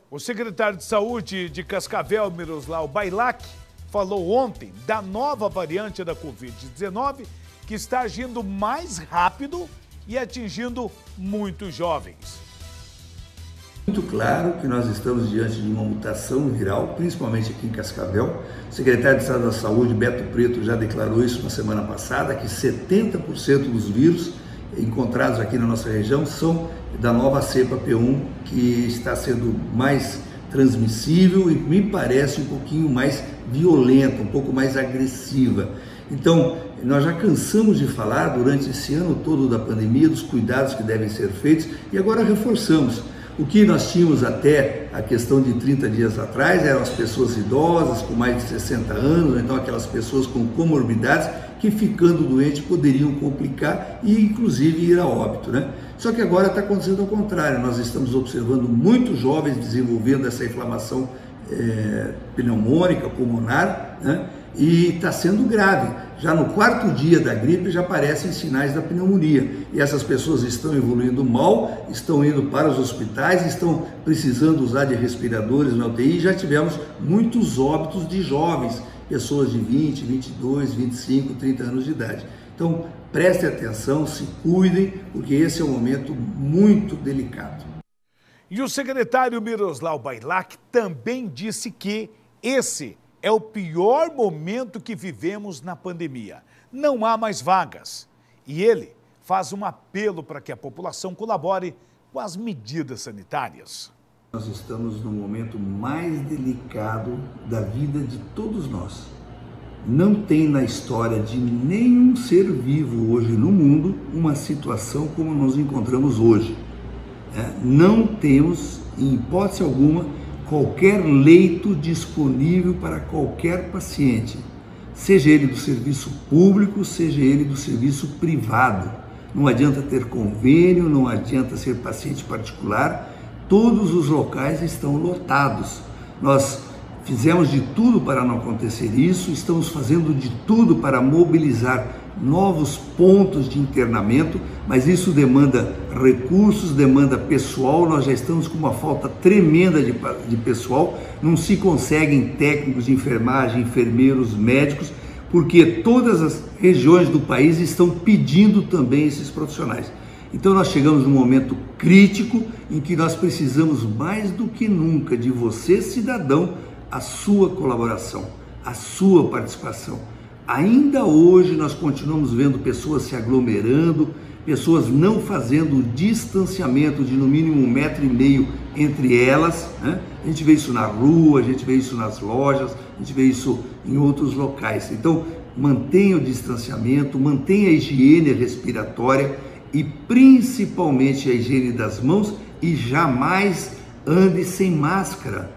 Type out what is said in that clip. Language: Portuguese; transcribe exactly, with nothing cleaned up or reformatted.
O secretário de Saúde de Cascavel, Miroslav Bailac, falou ontem da nova variante da covid dezenove que está agindo mais rápido e atingindo muitos jovens. Muito claro que nós estamos diante de uma mutação viral, principalmente aqui em Cascavel. O secretário de Estado da Saúde, Beto Preto, já declarou isso na semana passada, que setenta por cento dos vírus encontrados aqui na nossa região são da nova cepa P um, que está sendo mais transmissível e me parece um pouquinho mais violenta, um pouco mais agressiva. Então, nós já cansamos de falar durante esse ano todo da pandemia, dos cuidados que devem ser feitos e agora reforçamos. O que nós tínhamos até a questão de trinta dias atrás eram as pessoas idosas com mais de sessenta anos, então aquelas pessoas com comorbidades que ficando doente poderiam complicar e inclusive ir a óbito, né? Só que agora está acontecendo ao contrário, nós estamos observando muitos jovens desenvolvendo essa inflamação é, pneumônica, pulmonar, né? E está sendo grave. Já no quarto dia da gripe já aparecem sinais da pneumonia. E essas pessoas estão evoluindo mal, estão indo para os hospitais, estão precisando usar de respiradores na U T I. Já tivemos muitos óbitos de jovens, pessoas de vinte, vinte e dois, vinte e cinco, trinta anos de idade. Então, prestem atenção, se cuidem, porque esse é um momento muito delicado. E o secretário Miroslav Bailac também disse que esse é o pior momento que vivemos na pandemia. Não há mais vagas. E ele faz um apelo para que a população colabore com as medidas sanitárias. Nós estamos no momento mais delicado da vida de todos nós. Não tem na história de nenhum ser vivo hoje no mundo uma situação como nos encontramos hoje. Não temos, em hipótese alguma, qualquer leito disponível para qualquer paciente, seja ele do serviço público, seja ele do serviço privado. Não adianta ter convênio, não adianta ser paciente particular, todos os locais estão lotados. Nós fizemos de tudo para não acontecer isso, estamos fazendo de tudo para mobilizar novos pontos de internamento, mas isso demanda recursos, demanda pessoal. Nós já estamos com uma falta tremenda de, de pessoal, não se conseguem técnicos de enfermagem, enfermeiros, médicos, porque todas as regiões do país estão pedindo também esses profissionais. Então nós chegamos num momento crítico em que nós precisamos mais do que nunca de você, cidadão, a sua colaboração, a sua participação. Ainda hoje nós continuamos vendo pessoas se aglomerando, pessoas não fazendo o distanciamento de no mínimo um metro e meio entre elas, né? A gente vê isso na rua, a gente vê isso nas lojas, a gente vê isso em outros locais. Então mantenha o distanciamento, mantenha a higiene respiratória e principalmente a higiene das mãos e jamais ande sem máscara.